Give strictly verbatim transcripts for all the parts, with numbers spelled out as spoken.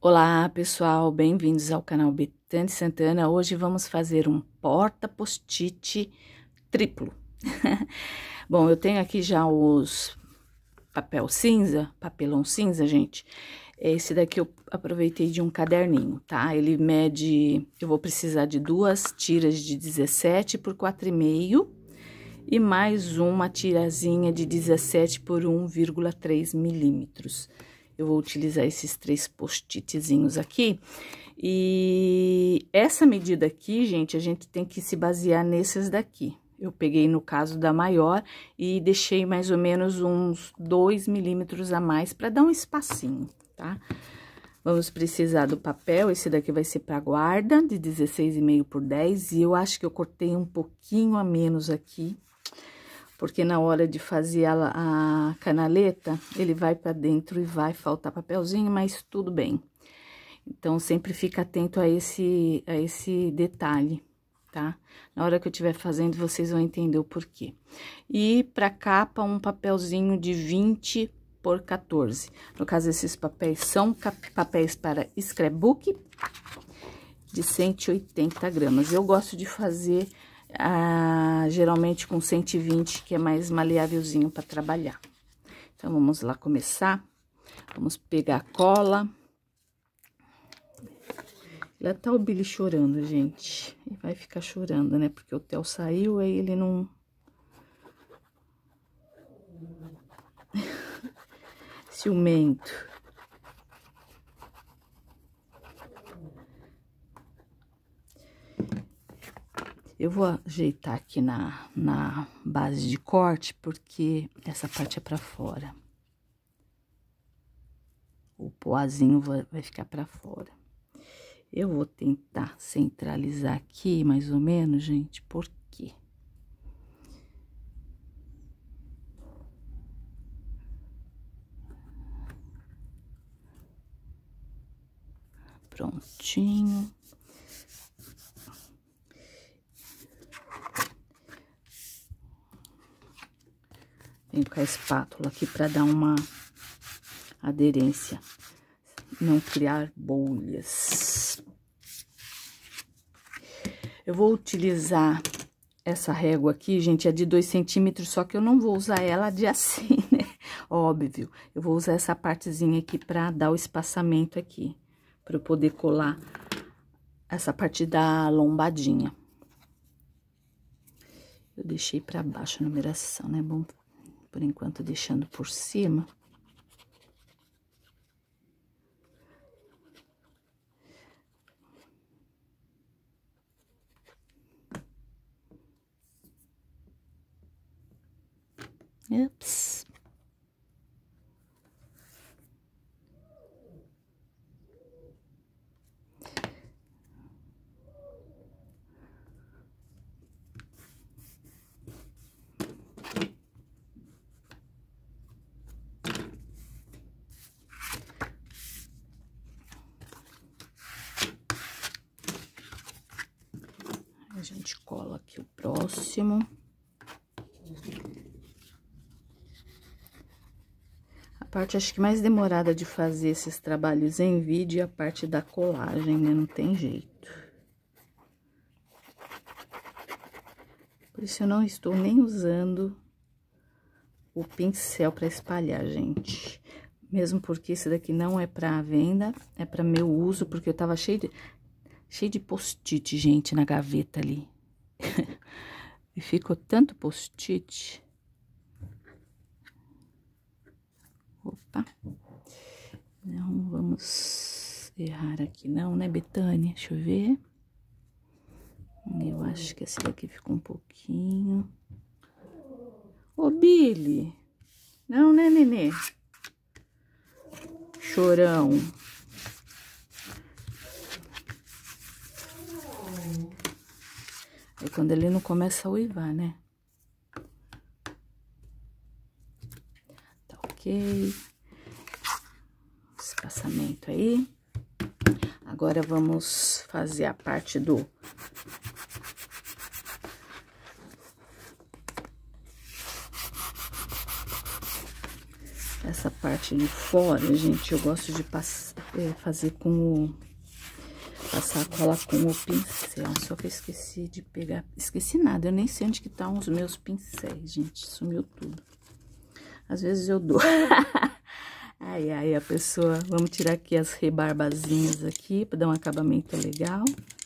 Olá pessoal, bem-vindos ao canal Betane Santana. Hoje vamos fazer um porta-post-it triplo. Bom, eu tenho aqui já os papel cinza, papelão cinza, gente. Esse daqui eu aproveitei de um caderninho, tá? Ele mede, eu vou precisar de duas tiras de dezessete por quatro e meio e mais uma tirazinha de dezessete por um vírgula três milímetros. Eu vou utilizar esses três post-itzinhos aqui. E essa medida aqui, gente, a gente tem que se basear nesses daqui. Eu peguei no caso da maior e deixei mais ou menos uns dois milímetros a mais para dar um espacinho, tá? Vamos precisar do papel, esse daqui vai ser para guarda, de dezesseis e meio por dez. E eu acho que eu cortei um pouquinho a menos aqui. Porque na hora de fazer a, a canaleta, ele vai para dentro e vai faltar papelzinho, mas tudo bem. Então, sempre fica atento a esse, a esse detalhe, tá? Na hora que eu estiver fazendo, vocês vão entender o porquê. E para capa, um papelzinho de vinte por quatorze. No caso, esses papéis são papéis para scrapbook de cento e oitenta gramas. Eu gosto de fazer... Ah, geralmente com cento e vinte, que é mais maleávelzinho para trabalhar. Então, vamos lá começar. Vamos pegar a cola. Já tá o Billy chorando, gente. E vai ficar chorando, né? Porque o Theo saiu, aí ele não... Ciumento. Eu vou ajeitar aqui na, na base de corte, porque essa parte é pra fora. O poazinho vai, vai ficar pra fora. Eu vou tentar centralizar aqui, mais ou menos, gente, por quê? Prontinho. Venho com a espátula aqui para dar uma aderência, não criar bolhas. Eu vou utilizar essa régua aqui, gente, é de dois centímetros, só que eu não vou usar ela de assim, né? Óbvio, eu vou usar essa partezinha aqui para dar o espaçamento aqui, para eu poder colar essa parte da lombadinha. Eu deixei para baixo a numeração, né? Bom, por enquanto, deixando por cima. Ups. A gente cola aqui o próximo. A parte, acho que mais demorada de fazer esses trabalhos em vídeo é a parte da colagem, né? Não tem jeito. Por isso eu não estou nem usando o pincel para espalhar, gente. Mesmo porque esse daqui não é para venda, é para meu uso, porque eu tava cheio de... Cheio de post-it, gente, na gaveta ali. E ficou tanto post-it. Opa. Não vamos errar aqui não, né, Betânia? Deixa eu ver. Eu acho que esse daqui ficou um pouquinho. Ô, Billy. Não, né, nenê? Chorão. É quando ele não começa a uivar, né? Tá ok. Espaçamento aí. Agora, vamos fazer a parte do... Essa parte de fora, gente, eu gosto de pass é, fazer com o... Passar a cola com o pincel. Só que eu esqueci de pegar... Esqueci nada, eu nem sei onde que estão os meus pincéis, gente. Sumiu tudo. Às vezes eu dou. Ai, ai, a pessoa... Vamos tirar aqui as rebarbazinhas aqui, para dar um acabamento legal.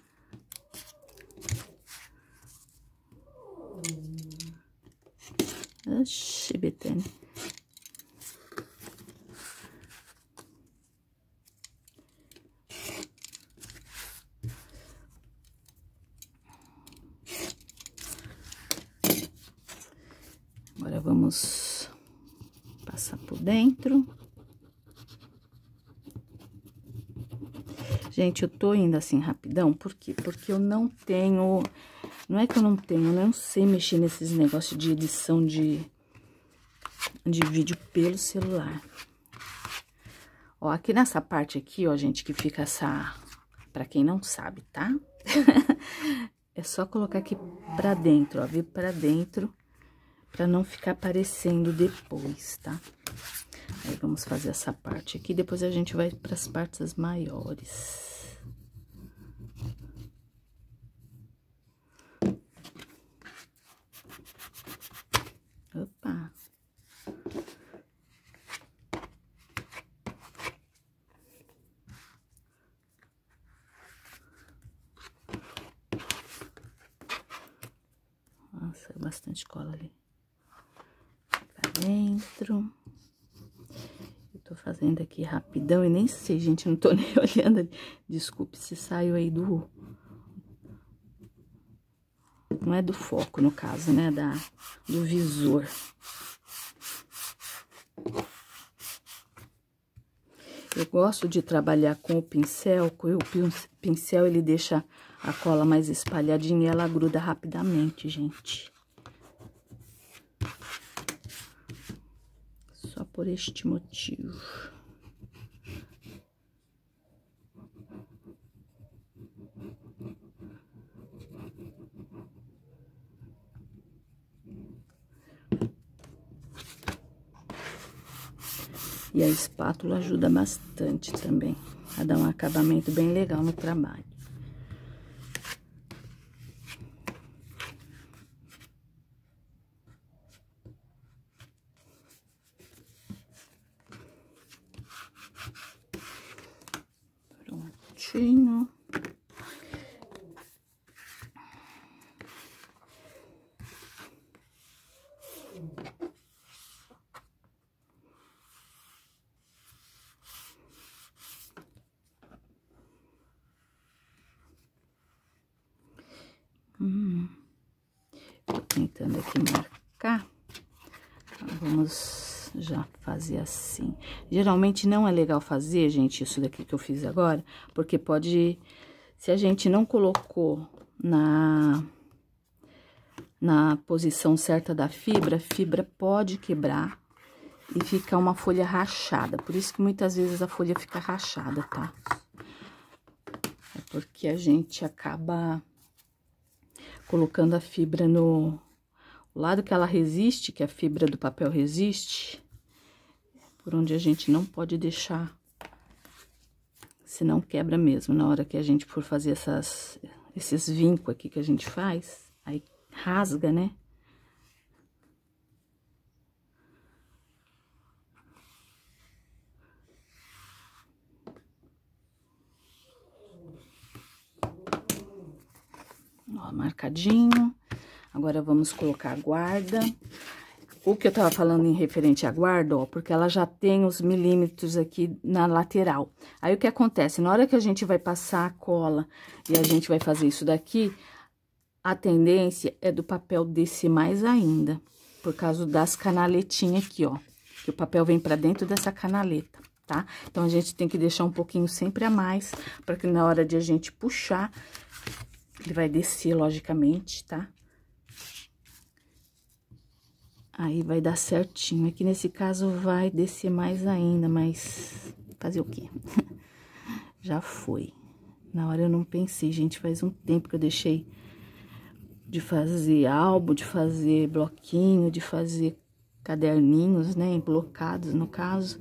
Oxi, Betânia. Agora vamos passar por dentro. Gente, eu tô indo assim rapidão, por quê? Porque eu não tenho... Não é que eu não tenho, eu não sei mexer nesses negócios de edição de, de vídeo pelo celular. Ó, aqui nessa parte aqui, ó, gente, que fica essa... Pra quem não sabe, tá? É só colocar aqui pra dentro, ó, vir pra dentro... Pra não ficar aparecendo depois, tá? Aí, vamos fazer essa parte aqui, depois a gente vai pras partes maiores. Opa! Nossa, bastante cola ali. Dentro. Eu tô fazendo aqui rapidão e nem sei, gente, não tô nem olhando ali. Desculpe se saiu aí do... Não é do foco, no caso, né? Da, do visor. Eu gosto de trabalhar com o pincel, com o pincel ele deixa a cola mais espalhadinha e ela gruda rapidamente, gente. Só por este motivo. E a espátula ajuda bastante também, a dar um acabamento bem legal no trabalho. Prontinho. Hum, tô tentando aqui marcar. Vamos já fazer assim. Geralmente não é legal fazer, gente, isso daqui que eu fiz agora, porque pode... Se a gente não colocou na, na posição certa da fibra, a fibra pode quebrar e ficar uma folha rachada. Por isso que muitas vezes a folha fica rachada, tá? É porque a gente acaba colocando a fibra no... O lado que ela resiste, que a fibra do papel resiste, por onde a gente não pode deixar, senão quebra mesmo. Na hora que a gente for fazer essas, esses vincos aqui que a gente faz, aí rasga, né? Ó, marcadinho. Agora, vamos colocar a guarda. O que eu tava falando em referente à guarda, ó, porque ela já tem os milímetros aqui na lateral. Aí, o que acontece? Na hora que a gente vai passar a cola e a gente vai fazer isso daqui, a tendência é do papel descer mais ainda, por causa das canaletinhas aqui, ó. Que o papel vem pra dentro dessa canaleta, tá? Então, a gente tem que deixar um pouquinho sempre a mais, para que na hora de a gente puxar, ele vai descer, logicamente, tá? Aí, vai dar certinho. Aqui, nesse caso, vai descer mais ainda, mas fazer o quê? Já foi. Na hora eu não pensei, gente, faz um tempo que eu deixei de fazer álbum, de fazer bloquinho, de fazer caderninhos, né, emblocados, no caso.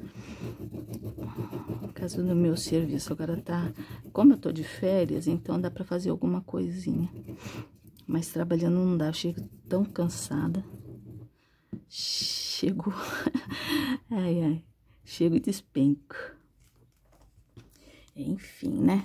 No caso do meu serviço, agora tá... Como eu tô de férias, então dá pra fazer alguma coisinha. Mas trabalhando não dá, eu chego tão cansada. Chego... ai, ai. Chego e despenco. Enfim, né?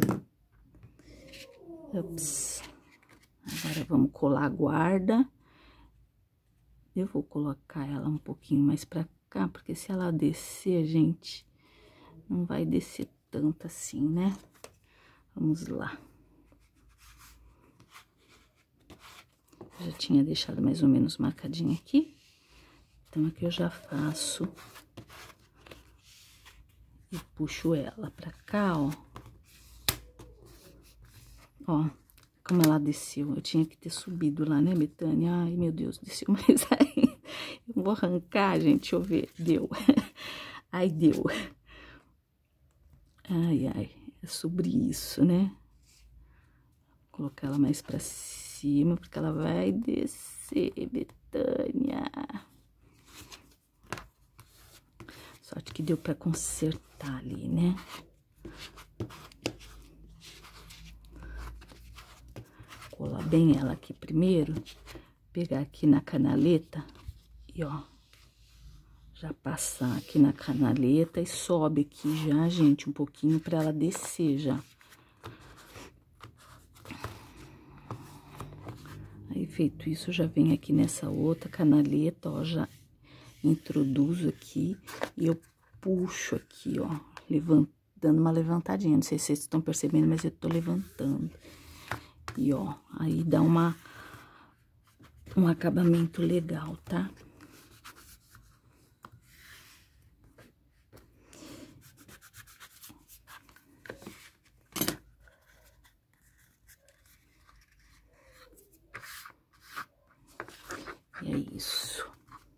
Ups. Agora vamos colar a guarda. Eu vou colocar ela um pouquinho mais pra cá, porque se ela descer, gente, não vai descer tanto assim, né? Vamos lá. Já tinha deixado mais ou menos marcadinho aqui. Então, aqui eu já faço e puxo ela pra cá, ó. Ó, como ela desceu. Eu tinha que ter subido lá, né, Betânia? Ai, meu Deus, desceu mais aí. Eu vou arrancar, gente, deixa eu ver. Deu. Ai, deu. Ai, ai, é sobre isso, né? Vou colocar ela mais pra cima, porque ela vai descer, Betânia. Sorte que deu pra consertar ali, né? Colar bem ela aqui primeiro, pegar aqui na canaleta e, ó, já passar aqui na canaleta e sobe aqui já, gente, um pouquinho pra ela descer já. Aí, feito isso, já vem aqui nessa outra canaleta, ó, já introduzo aqui e eu puxo aqui, ó, levant, dando uma levantadinha. Não sei se vocês estão percebendo, mas eu tô levantando. E, ó, aí dá uma, um acabamento legal, tá? E é isso.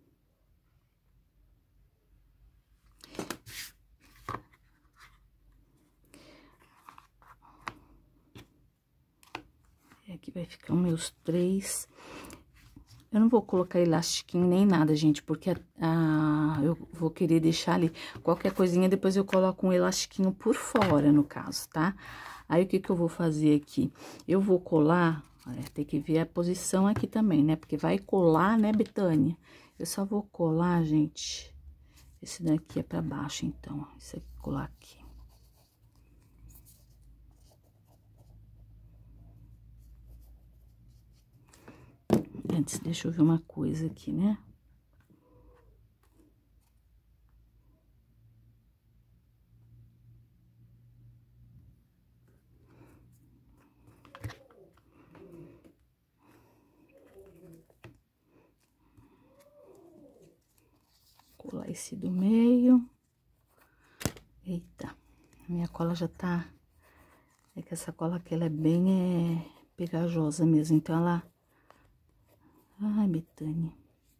E aqui vai ficar os meus três. Eu não vou colocar elastiquinho nem nada, gente, porque a, eu vou querer deixar ali qualquer coisinha, depois eu coloco um elastiquinho por fora, no caso, tá? Aí, o que que eu vou fazer aqui? Eu vou colar, é, tem que ver a posição aqui também, né? Porque vai colar, né, Betânia? Eu só vou colar, gente, esse daqui é pra baixo, então, ó, esse aqui, colar aqui. Antes, deixa eu ver uma coisa aqui, né? Colar esse do meio. Eita, minha cola já tá... É que essa cola aqui, ela é bem é, pegajosa mesmo, então ela... Ai, Betânia.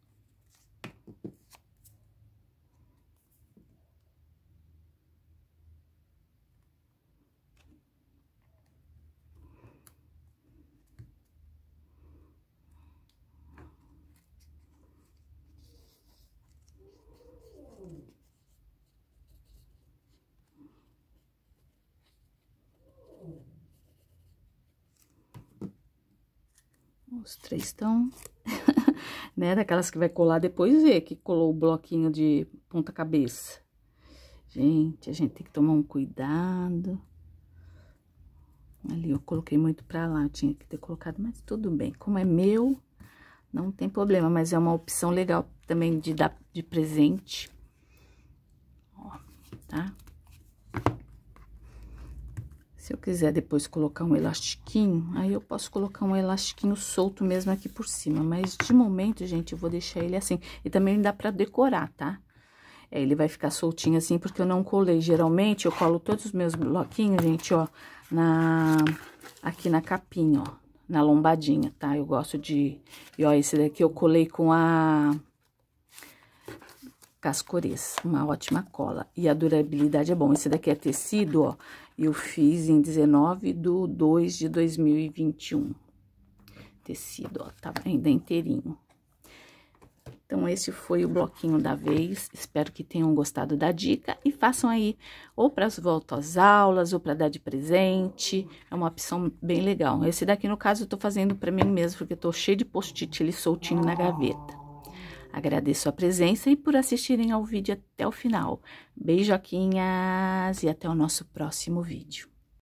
Os três estão, né, daquelas que vai colar depois ver que colou o bloquinho de ponta cabeça. Gente, a gente tem que tomar um cuidado. Ali eu coloquei muito pra lá, eu tinha que ter colocado, mas tudo bem. Como é meu, não tem problema, mas é uma opção legal também de dar de presente. Ó, tá? Se eu quiser depois colocar um elastiquinho, aí eu posso colocar um elastiquinho solto mesmo aqui por cima. Mas, de momento, gente, eu vou deixar ele assim. E também dá pra decorar, tá? É, ele vai ficar soltinho assim, porque eu não colei. Geralmente, eu colo todos os meus bloquinhos, gente, ó, na... aqui na capinha, ó, na lombadinha, tá? Eu gosto de... E, ó, esse daqui eu colei com a... Cascores, uma ótima cola. E a durabilidade é bom. Esse daqui é tecido, ó. Eu fiz em dezenove de dois de dois mil e vinte e um. Tecido, ó, tá ainda inteirinho. Então, esse foi o bloquinho da vez. Espero que tenham gostado da dica e façam aí ou para as voltas às aulas ou para dar de presente. É uma opção bem legal. Esse daqui, no caso, eu tô fazendo para mim mesmo, porque eu tô cheio de post-it ali soltinho na gaveta. Agradeço a presença e por assistirem ao vídeo até o final. Beijoquinhas e até o nosso próximo vídeo.